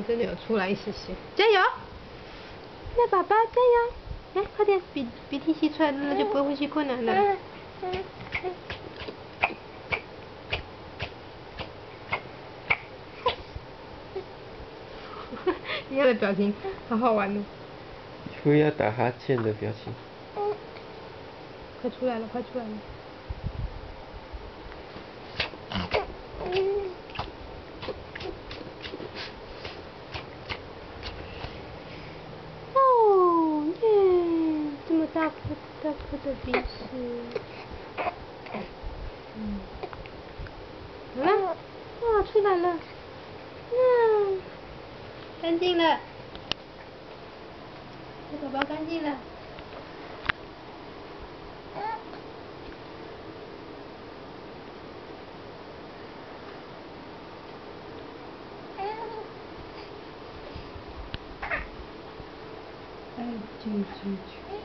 真的有出来一些些，加油！那宝宝加油！来，快点，鼻涕吸出来了，那就不会呼吸困难了。你看的表情，好好玩哦。 不要打哈欠的表情。 快出来了，快出来了。哦耶，这么大颗的鼻屎。好了，哇，出来了，干净了，这宝宝干净了。哎，啾啾啾。